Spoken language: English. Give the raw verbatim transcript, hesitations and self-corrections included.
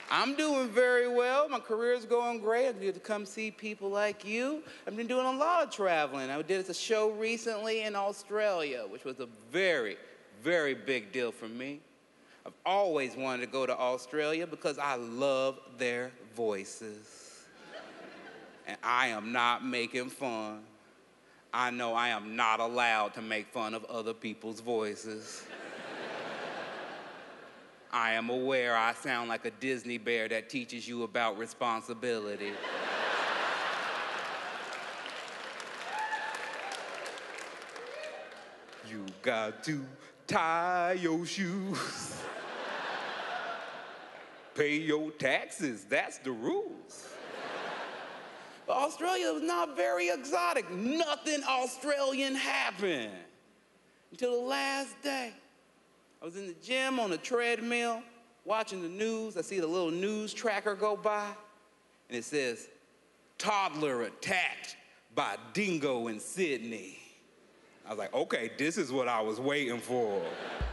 I'm doing very well. My career's going great. I get to come see people like you. I've been doing a lot of traveling. I did a show recently in Australia, which was a very, very big deal for me. I've always wanted to go to Australia because I love their voices. And I am not making fun. I know I am not allowed to make fun of other people's voices. I am aware I sound like a Disney bear that teaches you about responsibility. You got to tie your shoes. Pay your taxes, that's the rules. But Australia was not very exotic. Nothing Australian happened until the last day. I was in the gym on a treadmill, watching the news. I see the little news tracker go by, and it says, toddler attacked by dingo in Sydney. I was like, okay, this is what I was waiting for.